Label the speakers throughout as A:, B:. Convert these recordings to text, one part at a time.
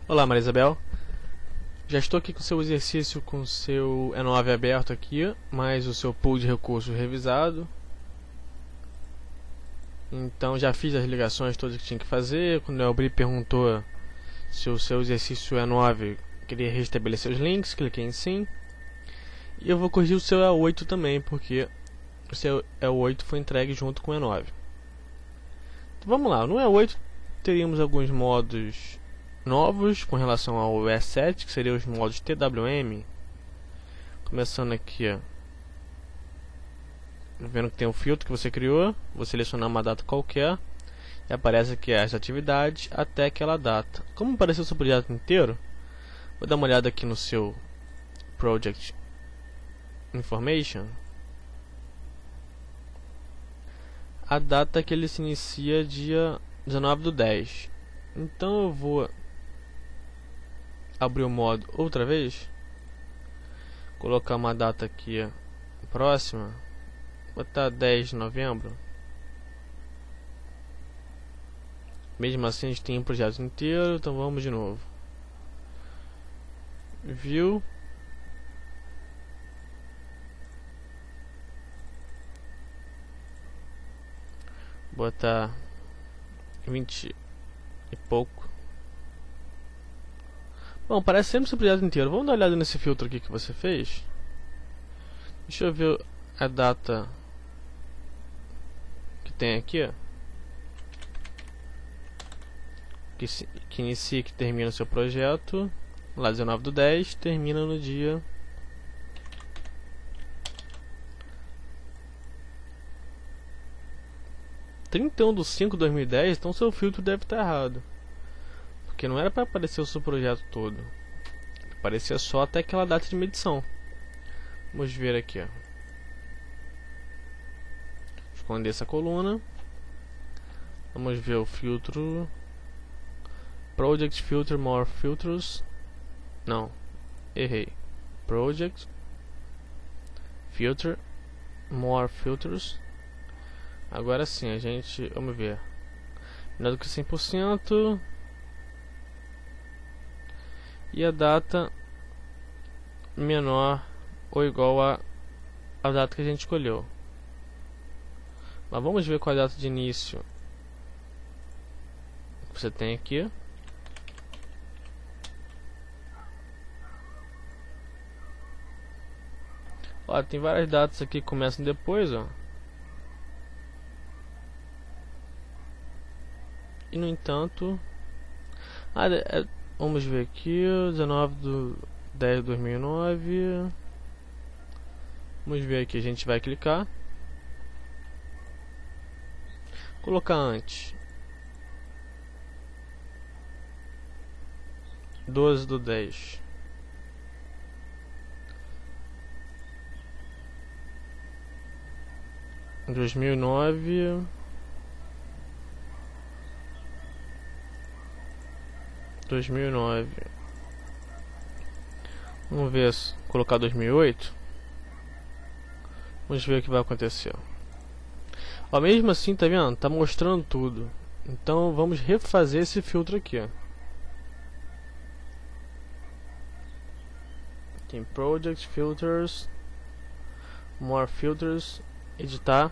A: Olá, Maria Isabel. Já estou aqui com o seu exercício com o seu E9 aberto aqui, mais o seu pool de recursos revisado. Então já fiz as ligações todas que tinha que fazer. Quando eu abri, perguntou se o seu exercício E9 queria restabelecer os links, cliquei em sim. E eu vou corrigir o seu E8 também, porque o seu E8 foi entregue junto com o E9. Então vamos lá, no E8 teríamos alguns modos novos com relação ao E7, que seriam os modos TWM. Começando aqui, ó, vendo que tem um filtro que você criou, vou selecionar uma data qualquer e aparece aqui as atividades até aquela data. Como apareceu o seu projeto inteiro, vou dar uma olhada aqui no seu Project Information. A data que ele se inicia dia 19/10. Então eu vou abrir o modo outra vez, colocar uma data aqui próxima, botar 10 de novembro. Mesmo assim a gente tem um projeto inteiro, então vamos de novo. View, botar 20 e pouco. Bom, parece sempre o seu projeto inteiro. Vamos dar uma olhada nesse filtro aqui que você fez. Deixa eu ver a data que tem aqui, ó, que inicia e que termina o seu projeto. Lá 19/10, termina no dia 31/5/2010. Então seu filtro deve estar errado, porque não era para aparecer o seu projeto todo, aparecia só até aquela data de medição. Vamos ver aqui, ó. Esconder essa coluna. Vamos ver o filtro Project Filter More Filters. Não, errei. Project Filter More Filters. Agora sim, a gente, vamos ver, menor do que 100%. E a data menor ou igual a data que a gente escolheu. Mas vamos ver qual é a data de início que você tem aqui. Ó, tem várias datas aqui que começam depois, ó. E no entanto, vamos ver aqui, 19/10/2009. Vamos ver aqui, a gente vai clicar, colocar antes 12/10. Em 2009, vamos ver se colocar 2008. Vamos ver o que vai acontecer. Ó, mesmo assim, tá vendo? Tá mostrando tudo. Então vamos refazer esse filtro aqui, ó. Tem Project Filters, More Filters, editar.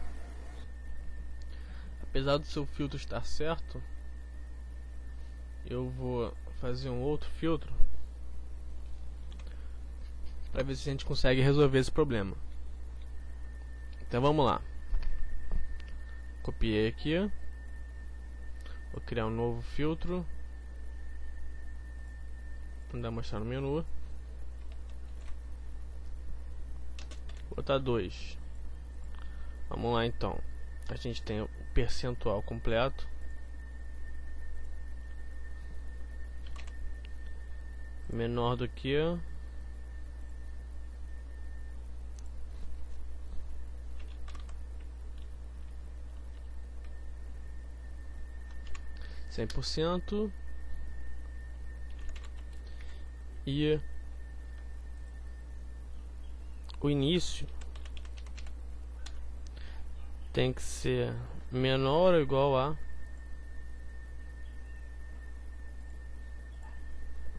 A: Apesar do seu filtro estar certo, eu vou fazer um outro filtro para ver se a gente consegue resolver esse problema. Então vamos lá. Copiei aqui. Vou criar um novo filtro. Vou dar mostrar no menu. Vou botar 2. Vamos lá então. A gente tem o percentual completo. Menor do que 100%. E o início tem que ser menor ou igual a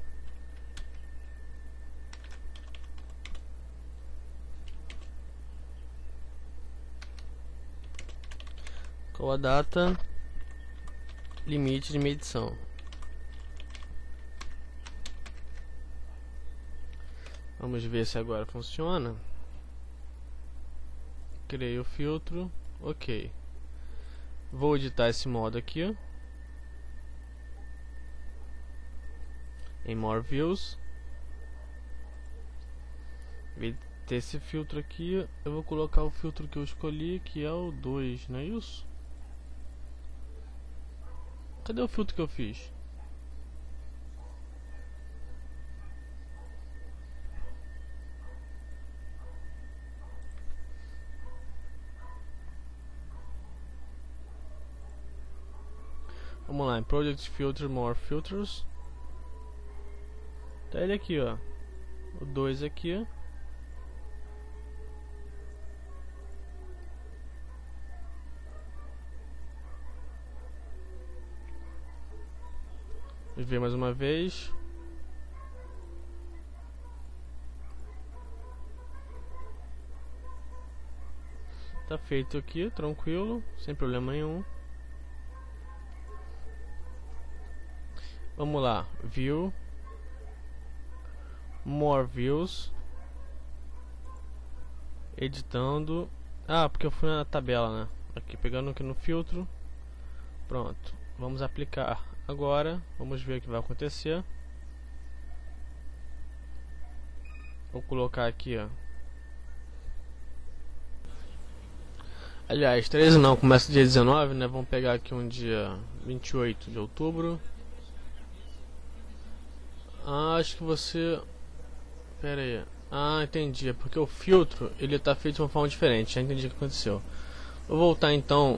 A: ou a data limite de medição. Vamos ver se agora funciona. Criei o filtro, ok. Vou editar esse modo aqui em More Views. Ter esse filtro aqui, eu vou colocar o filtro que eu escolhi, que é o 2, não é isso? Cadê o filtro que eu fiz? Vamos lá, em Project Filter, More Filters. Tá ele aqui, ó. O 2 aqui. Vamos ver mais uma vez. Tá feito aqui, tranquilo, sem problema nenhum. Vamos lá, View, More Views, editando. Ah, porque eu fui na tabela, né? Aqui, pegando aqui no filtro. Pronto, vamos aplicar agora. Vamos ver o que vai acontecer. Vou colocar aqui, ó. Aliás, 13 não, começa dia 19, né? Vamos pegar aqui um dia 28 de outubro. Ah, acho que você... Pera aí. Ah, entendi. É porque o filtro, ele tá feito de uma forma diferente. Já entendi o que aconteceu. Vou voltar então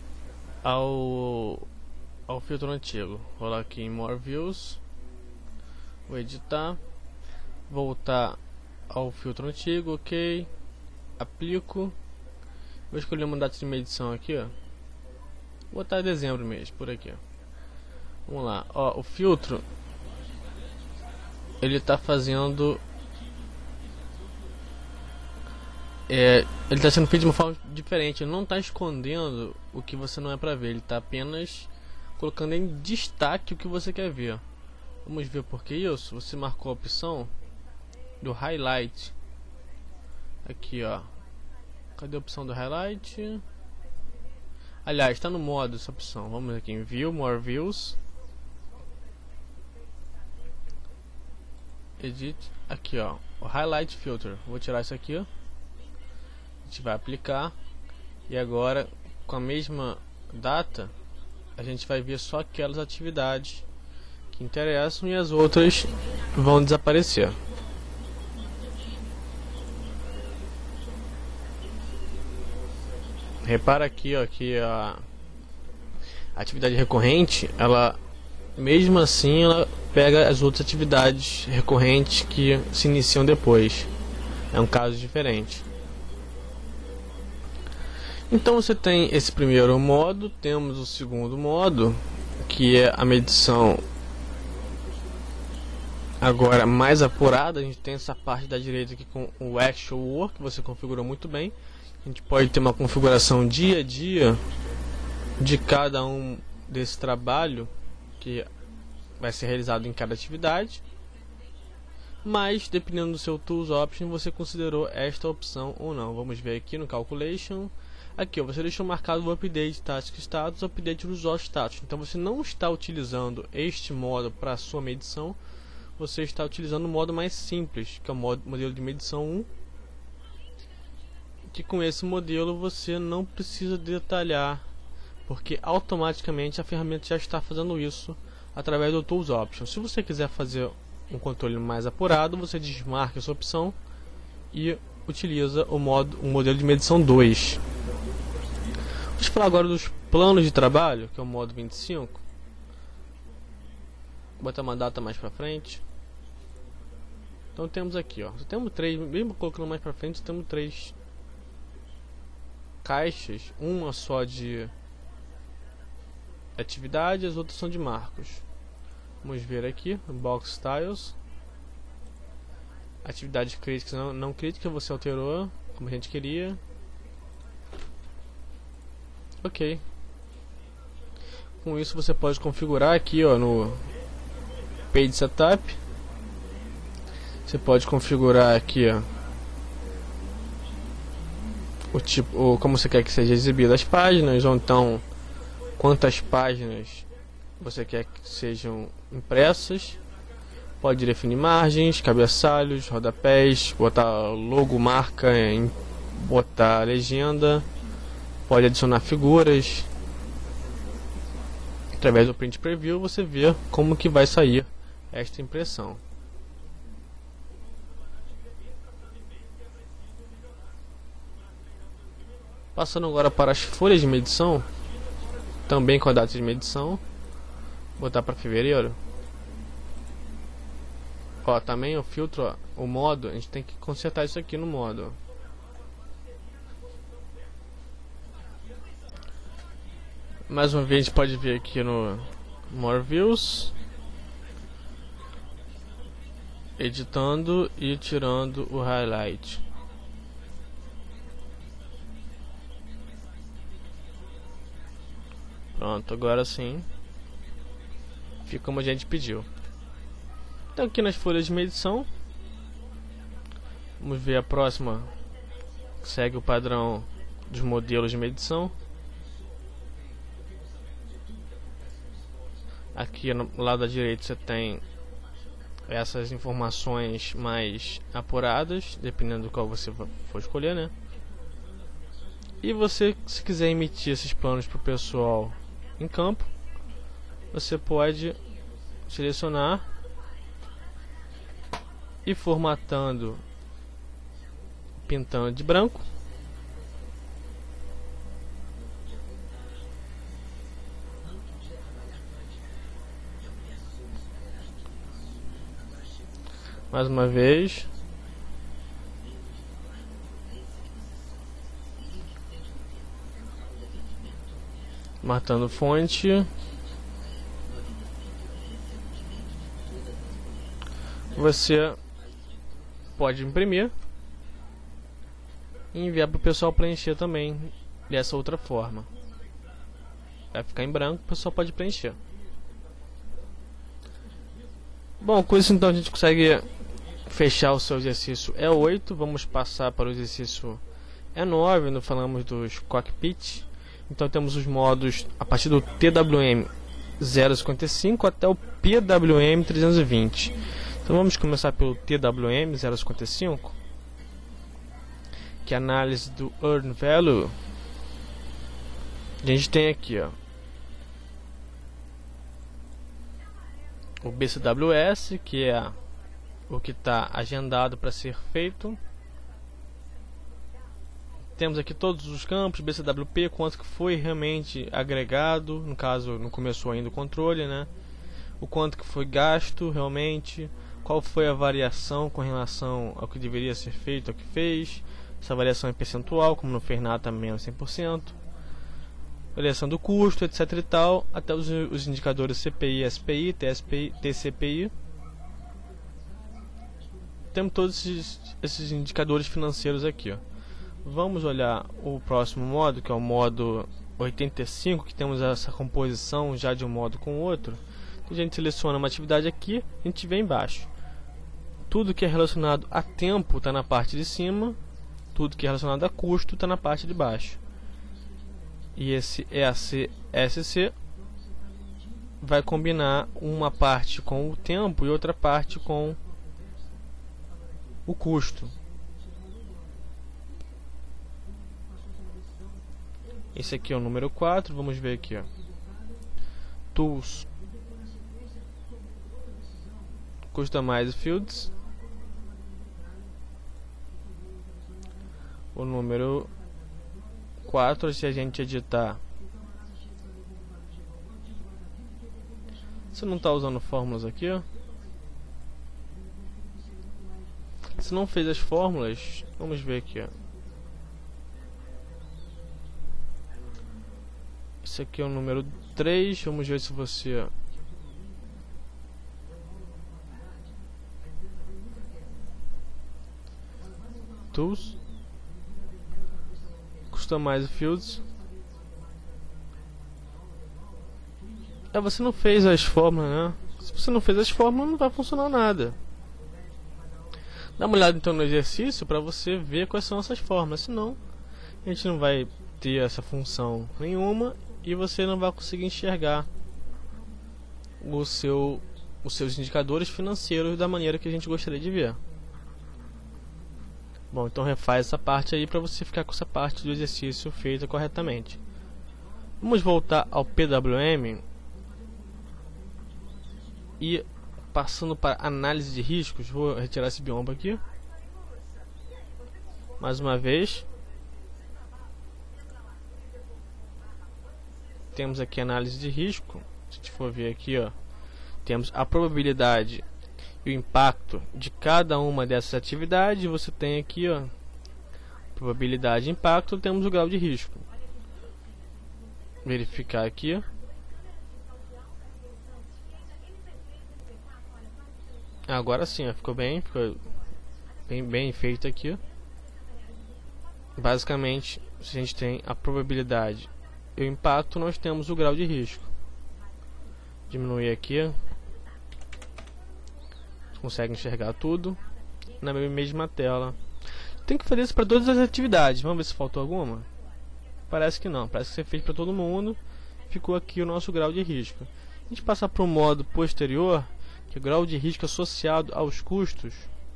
A: ao filtro antigo. Vou lá aqui em More Views. Vou editar. Voltar ao filtro antigo, ok. Aplico. Vou escolher uma data de medição aqui, ó. Vou botar dezembro mesmo, por aqui, ó. Vamos lá, ó, o filtro ele tá fazendo ele tá sendo feito de uma forma diferente. Ele não tá escondendo o que você não é pra ver, ele tá apenas colocando em destaque o que você quer ver. Vamos ver por que isso. Você marcou a opção do highlight aqui, ó. Cadê a opção do highlight? Aliás, está no modo essa opção. Vamos aqui em View, More Views. Edit. Aqui, ó. O Highlight Filter. Vou tirar isso aqui, ó. A gente vai aplicar. E agora, com a mesma data, a gente vai ver só aquelas atividades que interessam e as outras vão desaparecer. Repara aqui, ó, que a atividade recorrente, ela mesmo assim ela pega as outras atividades recorrentes que se iniciam depois. É um caso diferente. Então você tem esse primeiro modo, temos o segundo modo, que é a medição agora mais apurada. A gente tem essa parte da direita aqui com o Actual Work, que você configurou muito bem. A gente pode ter uma configuração dia a dia de cada um desse trabalho que vai ser realizado em cada atividade, mas dependendo do seu Tools Option você considerou esta opção ou não. Vamos ver aqui no Calculation. Aqui, ó, você deixou marcado o Update Task Status, Update Result Status. Então você não está utilizando este modo para a sua medição, você está utilizando o modo mais simples, que é o modelo de medição 1, que com esse modelo você não precisa detalhar, porque automaticamente a ferramenta já está fazendo isso através do Tools Option. Se você quiser fazer um controle mais apurado, você desmarca essa opção e utiliza o modelo de medição 2. Vamos falar agora dos planos de trabalho, que é o modo 25. Vou botar uma data mais para frente. Então temos aqui, ó, temos três, mesmo colocando mais para frente, temos três caixas, uma só de atividade, as outras são de marcos. Vamos ver aqui, Box Styles. Atividade crítica, não crítica, você alterou como a gente queria. Ok, Com isso você pode configurar aqui, ó, no Page Setup. Você pode configurar aqui, ó, o tipo, ou como você quer que seja exibido as páginas, ou então quantas páginas você quer que sejam impressas. Pode definir margens, cabeçalhos, rodapés, botar logo, marca, botar legenda. Pode adicionar figuras. Através do Print Preview você vê como que vai sair esta impressão. Passando agora para as folhas de medição, também com a data de medição, botar para fevereiro. Ó, também o filtro, ó, o modo, a gente tem que consertar isso aqui no modo. Mais uma vez a gente pode ver aqui no More Views, editando e tirando o highlight. Pronto, agora sim fica como a gente pediu. Então aqui nas folhas de medição, vamos ver a próxima, que segue o padrão dos modelos de medição. Aqui no lado da direita você tem essas informações mais apuradas, dependendo do qual você for escolher, né? E você, se quiser emitir esses planos para o pessoal em campo, você pode selecionar e formatando, pintando de branco. Mais uma vez. Matando fonte. Você pode imprimir e enviar para o pessoal preencher também dessa outra forma. Vai ficar em branco, o pessoal pode preencher. Bom, com isso então a gente consegue fechar o seu exercício E8. Vamos passar para o exercício E9, não falamos dos cockpit. Então temos os modos a partir do TWM 055 até o PWM 320. Então vamos começar pelo TWM 055, que é a análise do Earn Value. A gente tem aqui, ó, o BCWS, que é o que está agendado para ser feito. Temos aqui todos os campos, BCWP, quanto que foi realmente agregado, no caso não começou ainda o controle, né? O quanto que foi gasto realmente, qual foi a variação com relação ao que deveria ser feito, ao que fez. Essa variação é percentual, como não fez nada, também menos 100%. Variação do custo, etc e tal, até os indicadores CPI, SPI, TSPI, TCPI. Temos todos esses indicadores financeiros aqui, ó. Vamos olhar o próximo modo, que é o modo 85, que temos essa composição já de um modo com o outro. A gente seleciona uma atividade aqui, a gente vem embaixo. Tudo que é relacionado a tempo está na parte de cima, tudo que é relacionado a custo está na parte de baixo. E esse EAC-SC vai combinar uma parte com o tempo e outra parte com o custo. Esse aqui é o número 4, vamos ver aqui, ó. Tools, Customize Fields. O número 4, se a gente editar, você não está usando fórmulas aqui, ó. Se não fez as fórmulas, vamos ver aqui, ó. Esse aqui é o número 3, vamos ver se você Tools, Customize Fields. você não fez as fórmulas, né? Se você não fez as fórmulas, não vai funcionar nada. Dá uma olhada então no exercício para você ver quais são essas fórmulas, senão a gente não vai ter essa função nenhuma e você não vai conseguir enxergar os seus indicadores financeiros da maneira que a gente gostaria de ver. Bom, então refaz essa parte aí para você ficar com essa parte do exercício feita corretamente. Vamos voltar ao PWM e passando para análise de riscos. Vou retirar esse biombo aqui mais uma vez. Temos aqui análise de risco. Se a gente for ver aqui, ó, temos a probabilidade e o impacto de cada uma dessas atividades. Você tem aqui, ó, probabilidade e impacto, temos o grau de risco. Verificar aqui, ó. Agora sim, ó, ficou bem feito aqui, ó. Basicamente, se a gente tem a probabilidade e o impacto, nós temos o grau de risco. Diminuir aqui, ó. Consegue enxergar tudo na mesma tela. Tem que fazer isso para todas as atividades. Vamos ver se faltou alguma. Parece que não. Parece que você fez para todo mundo. Ficou aqui o nosso grau de risco. A gente passa para o modo posterior, que é o grau de risco associado aos custos.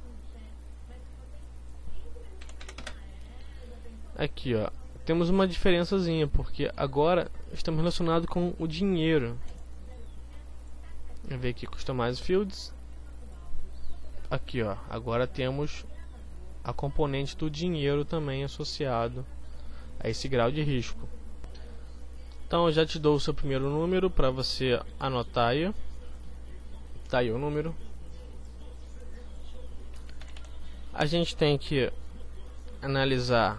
A: Aqui, ó, temos uma diferençazinha, porque agora estamos relacionados com o dinheiro. Vamos ver aqui, Customize Fields. Aqui, ó, agora temos a componente do dinheiro também associado a esse grau de risco. Então eu já te dou o seu primeiro número para você anotar aí. Tá aí o número. A gente tem que analisar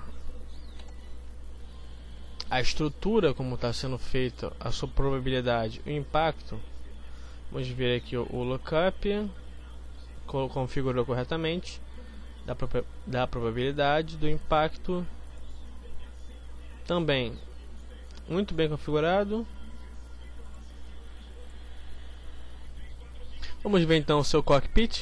A: a estrutura, como está sendo feita, a sua probabilidade, o impacto. Vamos ver aqui o lookup. Configurou corretamente, da probabilidade, do impacto também muito bem configurado. Vamos ver então o seu cockpit,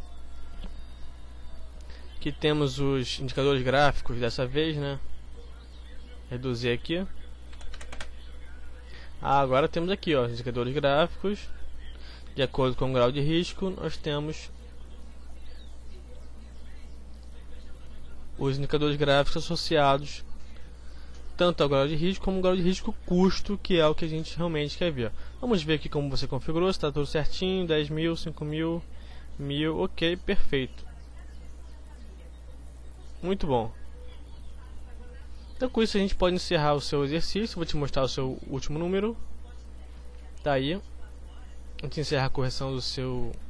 A: que temos os indicadores gráficos dessa vez, né? Reduzir aqui. Agora temos aqui, ó, os indicadores gráficos. De acordo com o grau de risco, nós temos os indicadores gráficos associados tanto ao grau de risco como ao grau de risco custo, que é o que a gente realmente quer ver. Vamos ver aqui como você configurou, se está tudo certinho, 10 mil, 5 mil, 1000, ok, perfeito. Muito bom. Então com isso a gente pode encerrar o seu exercício. Vou te mostrar o seu último número. Tá aí. A gente encerra a correção do seu